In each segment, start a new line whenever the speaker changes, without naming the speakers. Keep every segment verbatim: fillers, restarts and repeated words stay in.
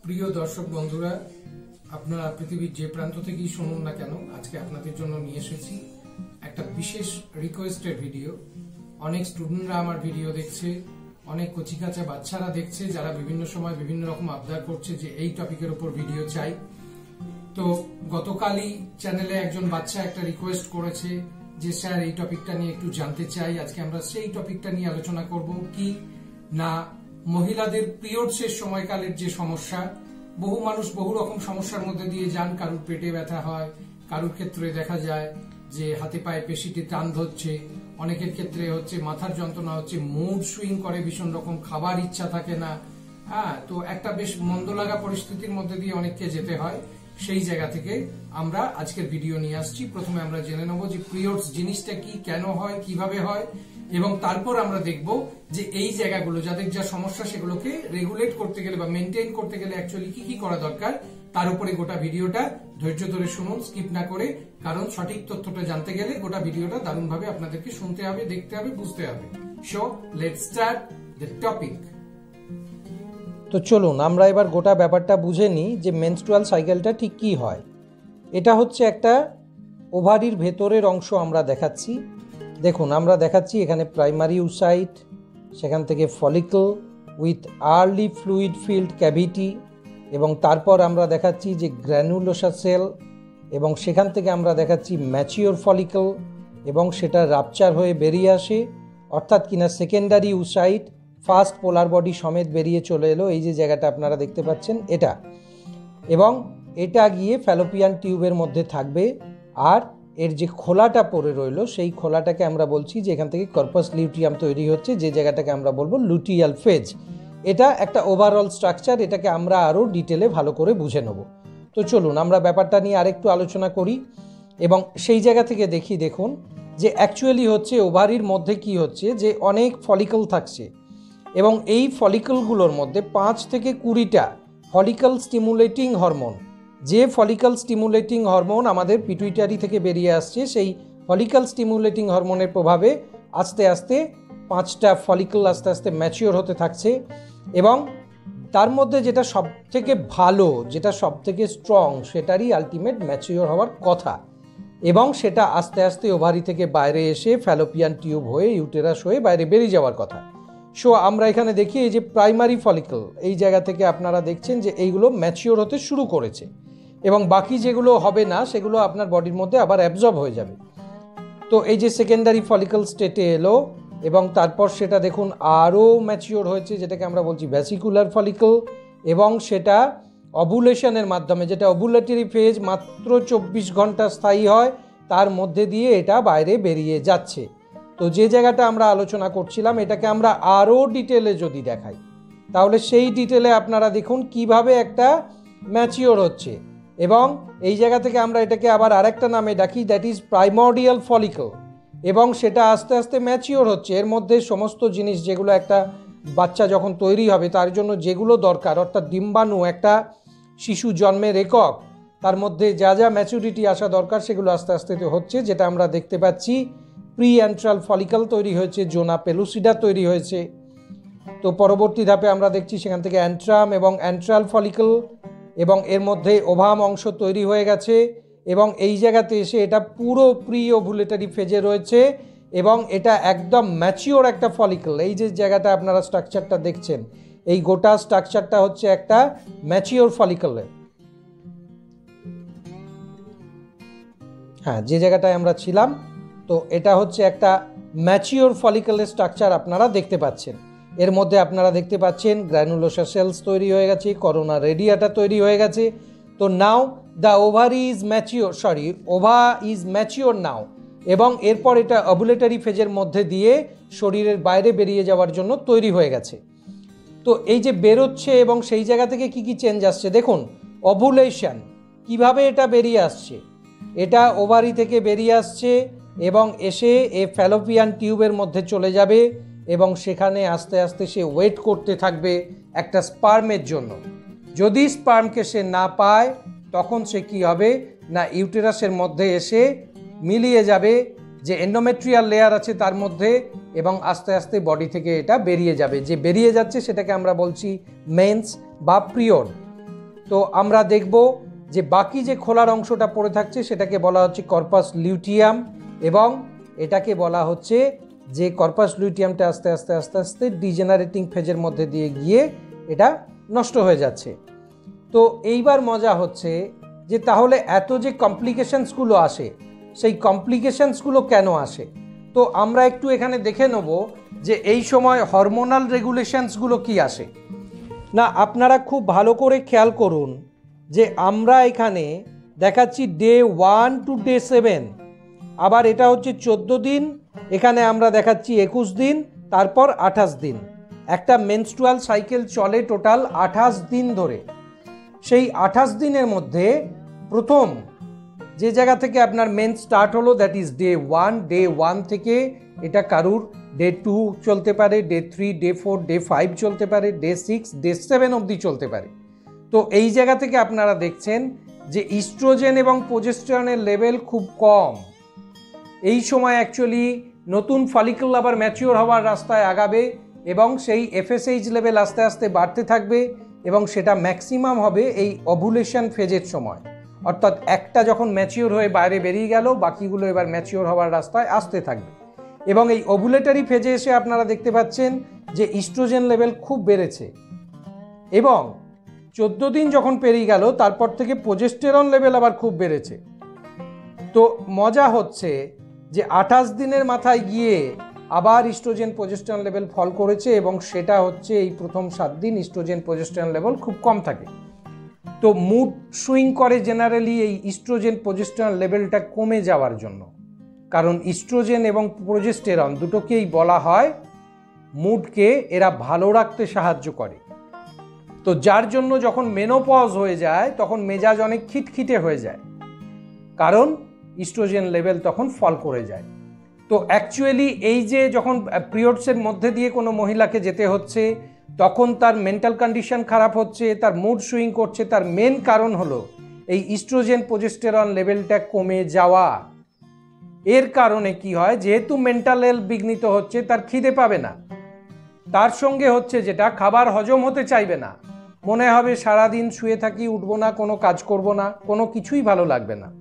প্রিয় দর্শক বন্ধুরা, আপনারা পৃথিবীর যে প্রান্ত থেকেই শুনুন না কেন, আজকে আপনাদের জন্য নিয়ে এসেছি একটা বিশেষ রিকোয়েস্টের ভিডিও। অনেক স্টুডেন্টরা আমার ভিডিও দেখছে, অনেক কচিকাচা বাচ্চারা দেখছে, যারা বিভিন্ন সময় বিভিন্ন রকম আবদার করছে যে এই টপিকের উপর ভিডিও চাই। তো গতকালই চ্যানেলে একজন বাচ্চা একটা রিকোয়েস্ট করেছে যে স্যার এই টপিকটা নিয়ে একটু জানতে চাই। আজকে আমরা সেই টপিকটা নিয়ে আলোচনা করব। কি না, মহিলাদের পিরিয়ডসের সময়কালের যে সমস্যা, বহু মানুষ বহু রকম সমস্যার মধ্যে দিয়ে যান। কারুর পেটে ব্যথা হয়, কারুর ক্ষেত্রে দেখা যায় যে হাতে পায়ে পেশিতে টান ধরছে, অনেকের ক্ষেত্রে হচ্ছে মাথার যন্ত্রণা হচ্ছে, মুড সুইং করে, ভীষণ রকম খাবার ইচ্ছা থাকে না। হ্যাঁ, তো একটা বেশ মন্দ লাগা পরিস্থিতির মধ্যে দিয়ে অনেককে যেতে হয়। সেই জায়গা থেকে আমরা আজকের ভিডিও নিয়ে আসছি। প্রথমে আমরা জেনে নেব যে পিরিয়ডস জিনিসটা কি, কেন হয়, কিভাবে হয়, এবং তারপর আমরা দেখব যে এই জায়গাগুলো যাদের যা সমস্যা সেগুলোকে রেগুলেট করতে গেলে বা মেনটেন করতে গেলে অ্যাকচুয়ালি কি কি করা দরকার, তার উপরে গোটা ভিডিওটা ধৈর্য ধরে শুনুন, স্কিপ না করে। কারণ সঠিক তথ্যটা জানতে গেলে গোটা ভিডিওটা দারুণভাবে আপনাদেরকে শুনতে হবে, দেখতে হবে, বুঝতে হবে। So let's start the topic.
তো চলুন আমরা এবার গোটা ব্যাপারটা বুঝে নিই যে মেনস্ট্রুয়াল সাইকেলটা ঠিক কী হয়। এটা হচ্ছে একটা ওভারির ভেতরের অংশ আমরা দেখাচ্ছি। দেখুন, আমরা দেখাচ্ছি এখানে প্রাইমারি উসাইট, সেখান থেকে follicle with early fluid field cavity, এবং তারপর আমরা দেখাচ্ছি যে গ্র্যানুলোসা সেল, এবং সেখান থেকে আমরা দেখাচ্ছি ম্যাচিওর ফলিকল, এবং সেটা রাপচার হয়ে বেরিয়ে আসে, অর্থাৎ কিনা secondary oocyte first polar body সমেত বেরিয়ে চলে এলো। এই যে জায়গাটা আপনারা দেখতে পাচ্ছেন এটা, এবং এটা গিয়ে ফ্যালোপিয়ান টিউবের মধ্যে থাকবে। আর এর যে খোলাটা পড়ে রইল সেই খোলাটাকে আমরা বলছি যে এখান থেকে কর্পাস লিউটিয়াম তৈরি হচ্ছে, যে জায়গাটাকে আমরা বলবো লুটিয়াল ফেজ। এটা একটা ওভারঅল স্ট্রাকচার, এটাকে আমরা আরও ডিটেলে ভালো করে বুঝে নেব। তো চলুন আমরা ব্যাপারটা নিয়ে আরেকটু আলোচনা করি এবং সেই জায়গা থেকে দেখি। দেখুন যে অ্যাকচুয়ালি হচ্ছে ওভারির মধ্যে কি হচ্ছে, যে অনেক ফলিকল থাকছে, এবং এই ফলিকলগুলোর মধ্যে পাঁচ থেকে কুড়িটা ফলিকল স্টিমুলেটিং হরমোন, যে ফলিকল স্টিমুলেটিং হরমোন আমাদের পিটুইটারি থেকে বেরিয়ে আসছে, সেই ফলিকল স্টিমুলেটিং হরমোনের প্রভাবে আস্তে আস্তে পাঁচটা ফলিকল আস্তে আস্তে ম্যাচিওর হতে থাকছে। এবং তার মধ্যে যেটা সব থেকে ভালো, যেটা সব থেকে স্ট্রং, সেটারই আলটিমেট ম্যাচিওর হওয়ার কথা, এবং সেটা আস্তে আস্তে ওভারি থেকে বাইরে এসে ফ্যালোপিয়ান টিউব হয়ে ইউটেরাস হয়ে বাইরে বেরিয়ে যাওয়ার কথা। সো আমরা এখানে দেখি এই যে প্রাইমারি ফলিকল, এই জায়গা থেকে আপনারা দেখছেন যে এইগুলো ম্যাচিওর হতে শুরু করেছে, এবং বাকি যেগুলো হবে না সেগুলো আপনার বডির মধ্যে আবার অ্যাবজর্ব হয়ে যাবে। তো এই যে সেকেন্ডারি ফলিকল স্টেটে এলো, এবং তারপর সেটা দেখুন আরও ম্যাচিওর হয়েছে, যেটাকে আমরা বলছি ভ্যাসিকুলার ফলিকল, এবং সেটা অভুলেশনের মাধ্যমে, যেটা অভুলেটরি ফেজ মাত্র চব্বিশ ঘন্টা স্থায়ী হয়, তার মধ্যে দিয়ে এটা বাইরে বেরিয়ে যাচ্ছে। তো যে জায়গাটা আমরা আলোচনা করছিলাম, এটাকে আমরা আরও ডিটেলে যদি দেখাই, তাহলে সেই ডিটেলে আপনারা দেখুন কিভাবে একটা ম্যাচিওর হচ্ছে। এবং এই জায়গা থেকে আমরা এটাকে আবার আরেকটা নামে ডাকি, দ্যাট ইজ প্রাইমর্ডিয়াল ফলিকল, এবং সেটা আস্তে আস্তে ম্যাচিওর হচ্ছে। এর মধ্যে সমস্ত জিনিস যেগুলো একটা বাচ্চা যখন তৈরি হবে তার জন্য যেগুলো দরকার, অর্থাৎ ডিম্বাণু, একটা শিশু জন্মের একক, তার মধ্যে যা যা ম্যাচুরিটি আসা দরকার সেগুলো আস্তে আস্তে হচ্ছে, যেটা আমরা দেখতে পাচ্ছি। প্রি অ্যান্ট্রাল ফলিকল তৈরি হয়েছে, জোনা পেলুসিডা তৈরি হয়েছে। তো পরবর্তী ধাপে আমরা দেখছি সেখান থেকে অ্যান্ট্রাম এবং অ্যান্ট্রাল ফলিকল, এবং এর মধ্যে ওভাম অংশ তৈরি হয়ে গেছে, এবং এই জায়গাতে এসে এটা পুরো প্রি ওভুলেটারি ফেজে রয়েছে, এবং এটা একদম ম্যাচিওর একটা ফলিকল। এই যে জায়গাটা আপনারা স্ট্রাকচারটা দেখছেন, এই গোটা স্ট্রাকচারটা হচ্ছে একটা ম্যাচিওর ফলিকলের। হ্যাঁ, যে জায়গাটায় আমরা ছিলাম, তো এটা হচ্ছে একটা ম্যাচিওর ফলিকলের স্ট্রাকচার আপনারা দেখতে পাচ্ছেন। এর মধ্যে আপনারা দেখতে পাচ্ছেন গ্র্যানুলোসা সেলস তৈরি হয়ে গেছে, করোনা রেডিয়াটা তৈরি হয়ে গেছে। তো now the ovary is mature, sorry ova is mature now, এবং এরপর এটা অভুলেটারি ফেজের মধ্যে দিয়ে শরীরের বাইরে বেরিয়ে যাওয়ার জন্য তৈরি হয়ে গেছে। তো এই যে বেরোচ্ছে, এবং সেই জায়গা থেকে কি কি চেঞ্জ আসছে দেখুন। অভুলেশন, কিভাবে এটা বেরিয়ে আসছে, এটা ওভারি থেকে বেরিয়ে আসছে এবং এসে এ ফ্যালোপিয়ান টিউবের মধ্যে চলে যাবে, এবং সেখানে আস্তে আস্তে সে ওয়েট করতে থাকবে একটা স্পার্মের জন্য। যদি স্পার্মকে সে না পায়, তখন সে কি হবে না, ইউটেরাসের মধ্যে এসে মিলিয়ে যাবে যে এন্ডোমেট্রিয়াল লেয়ার আছে তার মধ্যে, এবং আস্তে আস্তে বডি থেকে এটা বেরিয়ে যাবে। যে বেরিয়ে যাচ্ছে সেটাকে আমরা বলছি মেন্স বা পিরিয়ড। তো আমরা দেখব যে বাকি যে খোলার অংশটা পড়ে থাকছে সেটাকে বলা হচ্ছে কর্পাস লিউটিয়াম, এবং এটাকে বলা হচ্ছে যে কর্পাস লিউটিয়ামটা আস্তে আস্তে আস্তে আস্তে ডিজেনারেটিং ফেজের মধ্যে দিয়ে গিয়ে এটা নষ্ট হয়ে যাচ্ছে। তো এইবার মজা হচ্ছে যে তাহলে এত যে কমপ্লিকেশনসগুলো আসে, সেই কমপ্লিকেশনসগুলো কেন আসে? তো আমরা একটু এখানে দেখে নেব যে এই সময় হরমোনাল রেগুলেশনসগুলো কি আসে না। আপনারা খুব ভালো করে খেয়াল করুন যে আমরা এখানে দেখাচ্ছি day one to day seven, আবার এটা হচ্ছে চোদ্দো দিন, এখানে আমরা দেখাচ্ছি একুশ দিন, তারপর আঠাশ দিন। একটা মেনস্ট্রুয়াল সাইকেল চলে টোটাল আঠাশ দিন ধরে। সেই আঠাশ দিনের মধ্যে প্রথম যে জায়গা থেকে আপনার মেন স্টার্ট হলো, that is day one. Day one থেকে এটা কারুর ডে টু চলতে পারে, day three, day four, day five চলতে পারে, ডে সিক্স, ডে সেভেন অবধি চলতে পারে। তো এই জায়গা থেকে আপনারা দেখছেন যে ইস্ট্রোজেন এবং প্রোজেস্টেরনের লেভেল খুব কম। এই সময় অ্যাকচুয়ালি নতুন ফলিকল আবার ম্যাচিওর হওয়ার রাস্তায় আগাবে, এবং সেই এফএসএইচ লেভেল আস্তে আস্তে বাড়তে থাকবে, এবং সেটা ম্যাক্সিমাম হবে এই ওভুলেশন ফেজের সময়। অর্থাৎ একটা যখন ম্যাচিওর হয়ে বাইরে বেরিয়ে গেল, বাকিগুলো এবার ম্যাচিওর হওয়ার রাস্তায় আসতে থাকবে। এবং এই ওভুলেটারি ফেজে এসে আপনারা দেখতে পাচ্ছেন যে ইস্ট্রোজেন লেভেল খুব বেড়েছে, এবং চোদ্দো দিন যখন পেরিয়ে গেল তারপর থেকে প্রোজেস্টেরন লেভেল আবার খুব বেড়েছে। তো মজা হচ্ছে যে আঠাশ দিনের মাথায় গিয়ে আবার ইস্ট্রোজেন প্রোজেস্টেরন লেভেল ফল করেছে, এবং সেটা হচ্ছে এই প্রথম সাত দিন ইস্ট্রোজেন প্রোজেস্টেরন লেভেল খুব কম থাকে। তো মুড সুইং করে জেনারেলি এই ইস্ট্রোজেন প্রোজেস্টেরন লেভেলটা কমে যাওয়ার জন্য, কারণ ইস্ট্রোজেন এবং প্রোজেস্টেরন দুটোকেই বলা হয় মুডকে এরা ভালো রাখতে সাহায্য করে। তো যার জন্য যখন মেনোপজ হয়ে যায় তখন মেজাজ অনেক খিটখিটে হয়ে যায়, কারণ ইস্ট্রোজেন লেভেল তখন ফল করে যায়। তো অ্যাকচুয়ালি এই যে যখন পিরিয়ডসের মধ্যে দিয়ে কোনো মহিলাকে যেতে হচ্ছে, তখন তার মেন্টাল কন্ডিশন খারাপ হচ্ছে, তার মুড সুইং করছে, তার মেন কারণ হলো এই ইস্ট্রোজেন প্রোজেস্টেরন লেভেলটা কমে যাওয়া। এর কারণে কি হয়, যেহেতু মেন্টাল হেলথ বিঘ্নিত হচ্ছে, তার খিদে পাবে না, তার সঙ্গে হচ্ছে যেটা খাবার হজম হতে চাইবে না, মনে হবে সারাদিন শুয়ে থাকি, উঠবো না, কোনো কাজ করব না, কোনো কিছুই ভালো লাগবে না।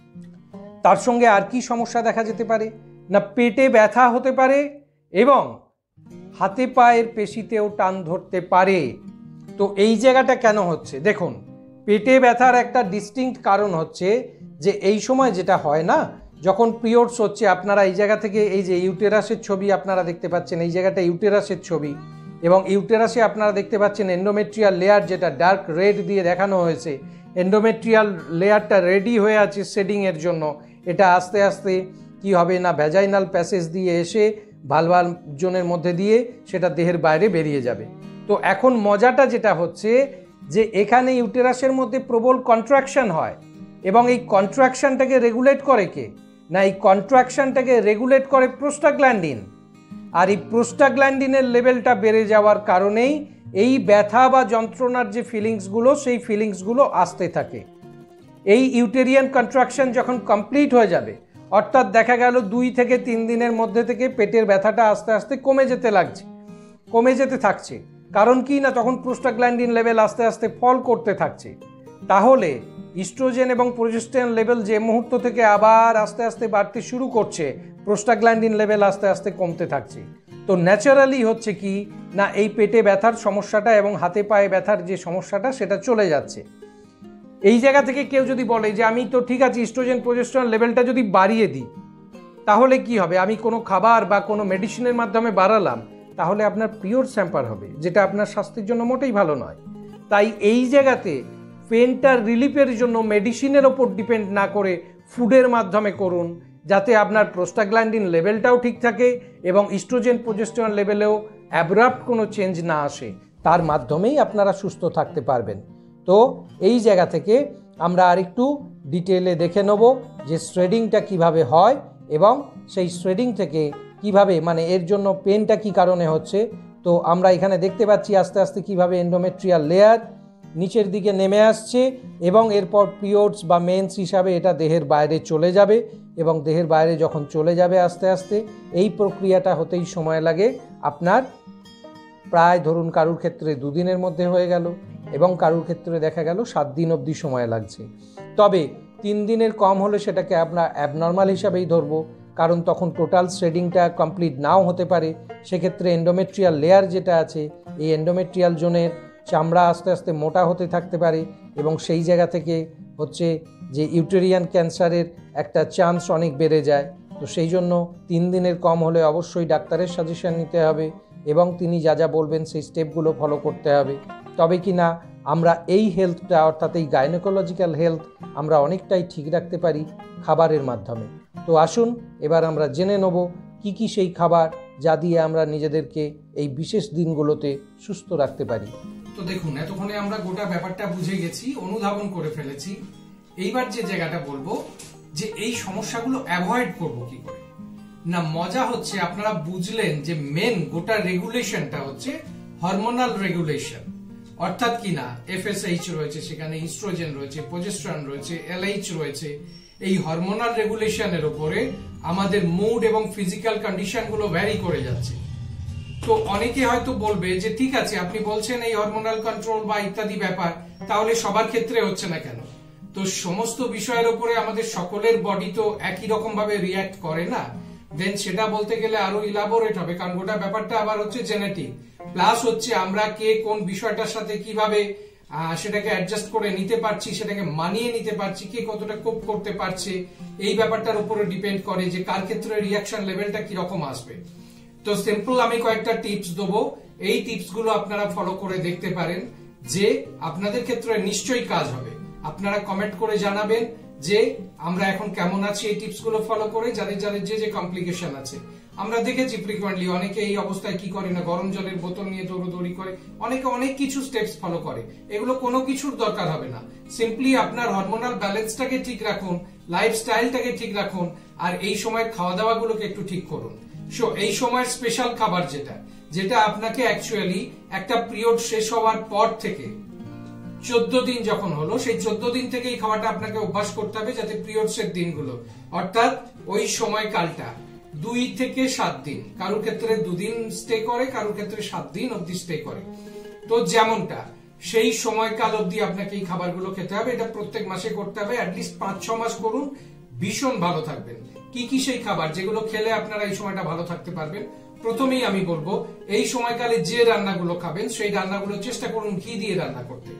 তার সঙ্গে আর কি সমস্যা দেখা যেতে পারে না, পেটে ব্যথা হতে পারে, এবং হাতে পায়ের পেশিতেও টান ধরতে পারে। তো এই জায়গাটা কেন হচ্ছে দেখুন, পেটে ব্যথার একটা ডিস্টিংক্ট কারণ হচ্ছে যে এই সময় যেটা হয় না, যখন পিরিয়ডস হচ্ছে, আপনারা এই জায়গা থেকে এই যে ইউটেরাসের ছবি আপনারা দেখতে পাচ্ছেন, এই জায়গাটা ইউটেরাসের ছবি, এবং ইউটেরাসে আপনারা দেখতে পাচ্ছেন এন্ডোমেট্রিয়াল লেয়ার, যেটা ডার্ক রেড দিয়ে দেখানো হয়েছে। এন্ডোমেট্রিয়াল লেয়ারটা রেডি হয়ে আছে শেডিংয়ের জন্য। এটা আস্তে আস্তে কি হবে না, ভ্যাজাইনাল প্যাসেজ দিয়ে এসে ভালভাল জোনের মধ্যে দিয়ে সেটা দেহের বাইরে বেরিয়ে যাবে। তো এখন মজাটা যেটা হচ্ছে যে এখানে ইউটেরাসের মধ্যে প্রবল কন্ট্রাকশন হয়, এবং এই কন্ট্রাকশনটাকে রেগুলেট করে কে না, এই কন্ট্রাকশনটাকে রেগুলেট করে প্রোস্টাগ্ল্যান্ডিন। আর এই প্রোস্টাগ্ল্যান্ডিনের লেভেলটা বেড়ে যাওয়ার কারণেই এই ব্যথা বা যন্ত্রণার যে ফিলিংসগুলো, সেই ফিলিংসগুলো আসতে থাকে। এই ইউটেরিয়ান কন্ট্রাকশন যখন কমপ্লিট হয়ে যাবে, অর্থাৎ দেখা গেল দুই থেকে তিন দিনের মধ্যে থেকে পেটের ব্যথাটা আস্তে আস্তে কমে যেতে লাগছে, কমে যেতে থাকছে। কারণ কি না, তখন প্রোস্টাগ্ল্যান্ডিন লেভেল আস্তে আস্তে ফল করতে থাকছে। তাহলে ইস্ট্রোজেন এবং প্রোজেস্টেরন লেভেল যে মুহূর্ত থেকে আবার আস্তে আস্তে বাড়তে শুরু করছে, প্রোস্টাগ্ল্যান্ডিন লেভেল আস্তে আস্তে কমতে থাকছে। তো ন্যাচারালি হচ্ছে কি না, এই পেটে ব্যথার সমস্যাটা এবং হাতে পায়ে ব্যথার যে সমস্যাটা সেটা চলে যাচ্ছে। এই জায়গা থেকে কেউ যদি বলে যে আমি তো ঠিক আছে ইস্ট্রোজেন প্রোজেস্টেরন লেভেলটা যদি বাড়িয়ে দিই তাহলে কি হবে, আমি কোনো খাবার বা কোনো মেডিসিনের মাধ্যমে বাড়ালাম, তাহলে আপনার পিরিয়ডস হ্যাম্পার হবে, যেটা আপনার স্বাস্থ্যের জন্য মোটেই ভালো নয়। তাই এই জায়গাতে পেনটার রিলিফের জন্য মেডিসিনের ওপর ডিপেন্ড না করে ফুডের মাধ্যমে করুন, যাতে আপনার প্রোস্টাগ্ল্যান্ডিন লেভেলটাও ঠিক থাকে এবং ইস্ট্রোজেন প্রোজেস্টেরন লেভেলেও অ্যাব্রাপ্ট কোনো চেঞ্জ না আসে। তার মাধ্যমেই আপনারা সুস্থ থাকতে পারবেন। তো এই জায়গা থেকে আমরা আরেকটু ডিটেলে দেখে নেব যে শ্রেডিংটা কিভাবে হয়, এবং সেই শ্রেডিং থেকে কিভাবে মানে এর জন্য পেনটা কি কারণে হচ্ছে। তো আমরা এখানে দেখতে পাচ্ছি আস্তে আস্তে কিভাবে এন্ডোমেট্রিয়াল লেয়ার নিচের দিকে নেমে আসছে, এবং এরপর পিরিয়ডস বা মেন্স হিসাবে এটা দেহের বাইরে চলে যাবে, এবং দেহের বাইরে যখন চলে যাবে আস্তে আস্তে এই প্রক্রিয়াটা হতেই সময় লাগে আপনার প্রায় ধরুন কারুর ক্ষেত্রে দুদিনের মধ্যে হয়ে গেল, এবং কারোর ক্ষেত্রে দেখা গেল সাত দিন অবধি সময় লাগছে। তবে তিন দিনের কম হলে সেটাকে আমরা অ্যাবনর্মাল হিসাবেই ধরবো, কারণ তখন টোটাল শ্রেডিংটা কমপ্লিট নাও হতে পারে। সেক্ষেত্রে এন্ডোমেট্রিয়াল লেয়ার যেটা আছে, এই এন্ডোমেট্রিয়াল জোনের চামড়া আস্তে আস্তে মোটা হতে থাকতে পারে এবং সেই জায়গা থেকে হচ্ছে যে ইউটেরিয়ান ক্যান্সারের একটা চান্স অনেক বেড়ে যায়। তো সেই জন্য তিন দিনের কম হলে অবশ্যই ডাক্তারের সাজেশন নিতে হবে এবং তিনি যা যা বলবেন সেই স্টেপগুলো ফলো করতে হবে। তবে কি না আমরা এই হেলথটা, অর্থাৎ এই গাইনোকোলজিক্যাল হেলথ আমরা অনেকটাই ঠিক রাখতে পারি খাবারের মাধ্যমে। তো আসুন এবার আমরা জেনে নেব কি কি সেই খাবার যা দিয়ে আমরা নিজেদেরকে এই বিশেষ দিনগুলোতে সুস্থ রাখতে পারি।
তো দেখুন, এতক্ষণে আমরা গোটা ব্যাপারটা বুঝে গেছি, অনুধাবন করে ফেলেছি। এইবার যে জায়গাটা বলবো যে এই সমস্যাগুলো অ্যাভয়েড করব কি করে। না, মজা হচ্ছে আপনারা বুঝলেন যে মেন গোটা রেগুলেশনটা হচ্ছে হরমোনাল রেগুলেশন, অর্থাৎ কি না এফএসএইচ রয়েছে, সেখানে ইস্ট্রোজেন রয়েছে, প্রোজেস্টেরন রয়েছে, এলএইচ রয়েছে। এই হরমোনাল রেগুলেশনের উপরে আমাদের মুড এবং ফিজিক্যাল কন্ডিশন গুলো ভ্যারি করে যাচ্ছে। তো অনেকে হয়তো বলবে যে ঠিক আছে, আপনি বলছেন এই হরমোনাল কন্ট্রোল বা ইত্যাদি ব্যাপার, তাহলে সবার ক্ষেত্রে হচ্ছে না কেন? তো সমস্ত বিষয়ের উপরে আমাদের সকলের বডি তো একই রকম ভাবে রিয়াক্ট করে না। দেন সেটা বলতে গেলে আরো ইলাবোরেট হবে, কারণ গোটা ব্যাপারটা আবার হচ্ছে জেনেটিক, প্লাস হচ্ছে আমরা কে কোন বিষয়টার সাথে কিভাবে সেটাকে অ্যাডজাস্ট করে নিতে পারছি, সেটাকে মানিয়ে নিতে পারছি, কে কতটা কোপ করতে পারছে, এই ব্যাপারটার উপরে ডিপেন্ড করে যে কার ক্ষেত্রে রিয়াকশন লেভেলটা কিরকম আসবে। তো সিম্পল আমি কয়েকটা টিপস দেবো, এই টিপস গুলো আপনারা ফলো করে দেখতে পারেন, যে আপনাদের ক্ষেত্রে নিশ্চয়ই কাজ হবে। আপনারা কমেন্ট করে জানাবেন যে আমরা এখন কেমন আছি এই টিপস গুলো ফলো করে, যাদের যাদের যে যে কমপ্লিকেশন আছে। আমরা দেখেছি ফ্রিকোয়েন্টলি অনেকে এই অবস্থায় কি করে না, গরম জলের বোতল নিয়ে দৌড়দৌড়ি করে, অনেকে অনেক কিছু স্টেপস ফলো করে। এগুলো কোনো কিছুর দরকার হবে না। সিম্পলি আপনার হরমোনাল ব্যালেন্সটাকে ঠিক রাখুন, লাইফস্টাইলটাকে ঠিক রাখুন, আর এই সময় খাওয়া দাওয়া গুলোকে একটু ঠিক করুন। সো এই সময়ের স্পেশাল খাবার যেটা যেটা আপনাকে অ্যাকচুয়ালি একটা পিরিয়ড শেষ হওয়ার পর থেকে চোদ্দ দিন যখন হলো, সেই চোদ্দ দিন থেকে এই খাবারটা আপনাকে অভ্যাস করতে হবে, যাতে পিরিয়ডসের দিনগুলো অর্থাৎ ওই সময়কালটা দুই থেকে সাত দিন, কারোর ক্ষেত্রে দুদিন স্টে করে, কারোর ক্ষেত্রে সাত দিন অব্দি স্টে করে। তো যেমনটা সেই সময়কাল অব্দি আপনাকে এই খাবারগুলো খেতে হবে। এটা প্রত্যেক মাসে করতে হবে, অ্যাটলিস্ট পাঁচ ছ মাস করুন, ভীষণ ভালো থাকবেন। কি কি সেই খাবার যেগুলো খেলে আপনারা এই সময়টা ভালো থাকতে পারবেন? প্রথমেই আমি বলবো, এই সময়কালে যে রান্নাগুলো খাবেন সেই রান্নাগুলো চেষ্টা করুন ঘি দিয়ে রান্না করতে,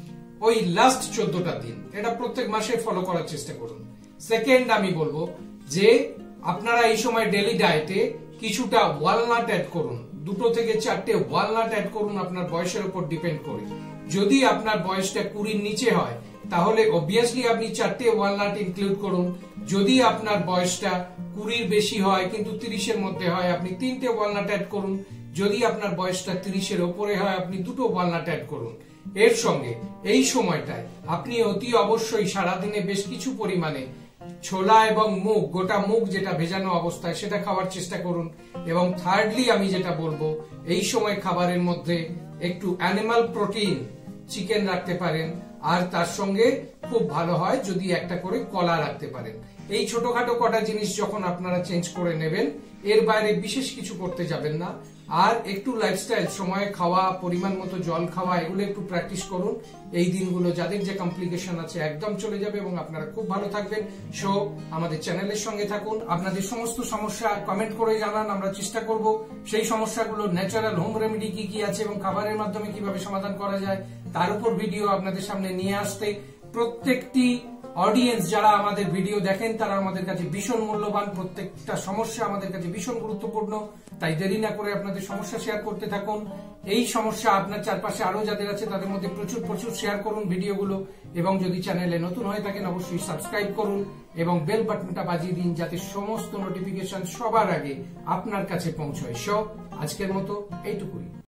ওই লাস্ট চোদ্দটা দিন। এটা প্রত্যেক মাসে ফলো করার চেষ্টা করুন। সেকেন্ড আমি বলবো যে আপনারা এই সময় ডেলি ডায়েটে কিছুটা ওয়ালনাট অ্যাড করুন, দুটো থেকে চারটে ওয়ালনাট অ্যাড করুন, আপনার বয়সের উপর ডিপেন্ড করে। যদি আপনার বয়সটা কুড়ির নিচে হয় তাহলে অবভিয়াসলি আপনি চারটে ওয়ালনাট ইনক্লুড করুন। যদি আপনার বয়সটা কুড়ির বেশি হয় কিন্তু তিরিশের মধ্যে হয়, আপনি তিনটে ওয়ালনাট অ্যাড করুন। যদি আপনার বয়সটা তিরিশের ওপরে হয়, আপনি দুটো ওয়ালনাট অ্যাড করুন। এর সঙ্গে এই সময়টায় আপনি অতি অবশ্যই সারাদিনে বেশ কিছু পরিমাণে ছোলা এবং মুগ, গোটা মুগ যেটা ভেজানো অবস্থায়, সেটা খাওয়ার চেষ্টা করুন। এবং থার্ডলি আমি যেটা বলবো, এই সময় খাবারের মধ্যে একটু অ্যানিমাল প্রোটিন, চিকেন রাখতে পারেন, আর তার সঙ্গে খুব ভালো হয় যদি একটা করে কলা রাখতে পারেন। এই ছোটখাটো কটা জিনিস যখন আপনারা চেঞ্জ করে নেবেন, এর বাইরে বিশেষ কিছু করতে যাবেন না। আর একটু লাইফস্টাইল, সময়ে খাওয়া, পরিমাণ মতো জল খাওয়া, এগুলো একটু প্র্যাকটিস করুন। এই দিনগুলো যাদের যে কমপ্লিকেশন আছে একদম চলে যাবে এবং আপনারা খুব ভালো থাকবেন। সো আমাদের চ্যানেলের সঙ্গে থাকুন, আপনাদের সমস্ত সমস্যা কমেন্ট করে জানান, আমরা চেষ্টা করব সেই সমস্যাগুলো ন্যাচারাল হোম রেমেডি কি কি আছে এবং খাবারের মাধ্যমে কিভাবে সমাধান করা যায় তার উপর ভিডিও আপনাদের সামনে নিয়ে আসতে। প্রত্যেকটি অডিয়েন্স যারা আমাদের ভিডিও দেখেন তারা আমাদের কাছে ভীষণ মূল্যবান, প্রত্যেকটা সমস্যা আমাদের কাছে ভীষণ গুরুত্বপূর্ণ। তাই দেরি না করে আপনাদের সমস্যা শেয়ার করতে থাকুন। এই সমস্যা আপনার চারপাশে আরো যাদের আছে তাদের মধ্যে প্রচুর প্রচুর শেয়ার করুন ভিডিওগুলো। এবং যদি চ্যানেলে নতুন হয়ে থাকেন অবশ্যই সাবস্ক্রাইব করুন এবং বেল বাটনটা বাজিয়ে দিন, যাতে সমস্ত নোটিফিকেশন সবার আগে আপনার কাছে পৌঁছয়। সো আজকের মতো এইটুকুই।